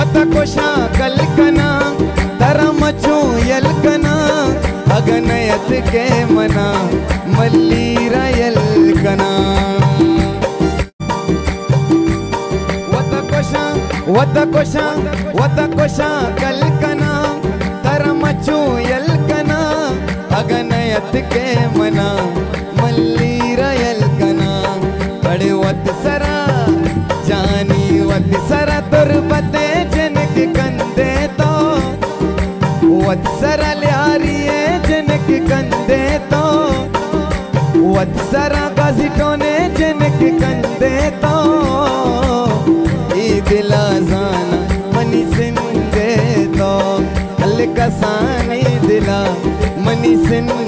वतकोशा कल्कना तरमचू यल्कना अगनयत के मना मल्लीरा यल्कना वतकोशा वतकोशा कल्कना तरमचू यल्कना अगनयत के मना मल्लीरा यल्कना बड़े वत्सरा जानी वत्सरा तुरबते जनक कंदे तो वत्सरा ल्यारिये जनक कंदे तो वत्सरा गाजिटोने जनक कंदे तो ई दिला जाना मनी सिंदे तो अलकसानी दिला मनी सिंदे